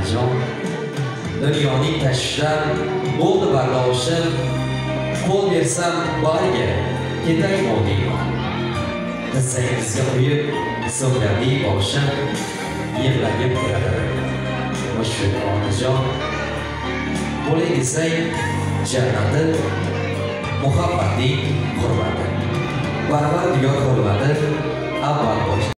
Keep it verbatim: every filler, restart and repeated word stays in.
onajon. Dunyoning tashvishlar bo'ldi bardoshim, qo'l bersam bariga ketay mo'diyman. Tizzangizga qo'yib so'nglarli boshim yig'lagib turadi. Mushfiq onajon, bo'lay desang jannati, muhabbatning hurmati, barvar diyor hurmati avval bosh